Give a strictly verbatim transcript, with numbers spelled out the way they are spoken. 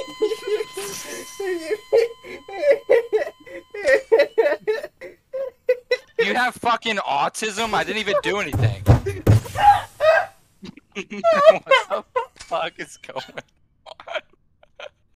You have fucking autism? I didn't even do anything. What the fuck is going on?